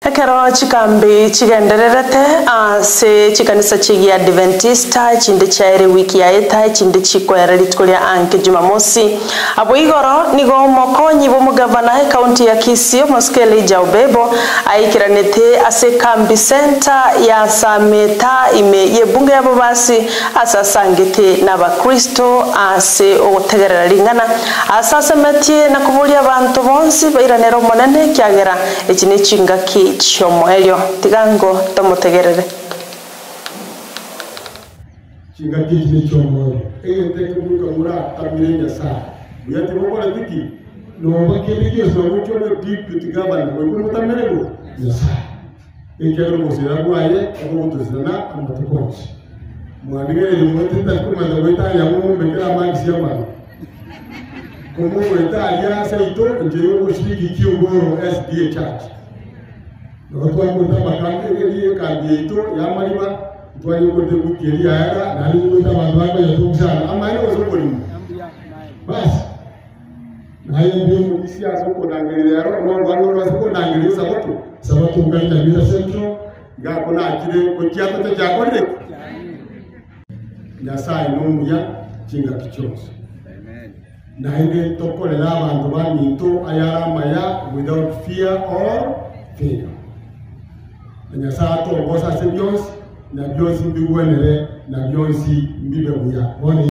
Ekero chikambi chigendererete ase chikanisa chigi Adventista chinde chaere wiki ya eta chinde chikwere litkulia anke Jumamosi abo igoro nigo mokonyi bo mugavana he county ya Kisii Moskele Jaubebo aikiranete ase kambi center ya Sameta ime yebunge yabo basi asasangete n'abakristo ase ogutegerera lingana asasemetie na kubulia abantu bonsi bairanero monene kyagera ekine chingaki chomoelio tigango tomutegerere chingaki ekine chomoelio eyenteke muka mura tamirenya saa uyate bokora tiki no bakebiki so mucho no deputy governor we mutamerego yasa ekero mosira bwaye okubutuzana amatukonchi mwandigere mutita kumanda weta ya mumbekera magisi yamana komo weta ya saito njeyo kushiki kiongoro SDA church Notwa kuta makambe ngeli kanyeito ya mariba twaye kote bukeri ayara nali kuta bandwako ya tuksana amane osokoli basi naye ndio mukisi asoko nangelera ro no ngalo asoko nangeleza watu sababu nganda bila centro ngakona akire kotia kote jakore Nyasaye n'umuya chinga kichonso naige tokolera abantu banyito ayaramaya without fear or favor Nyasaye atongoza se byonsi na byonsi mbigwenere na byonsi mbibe buya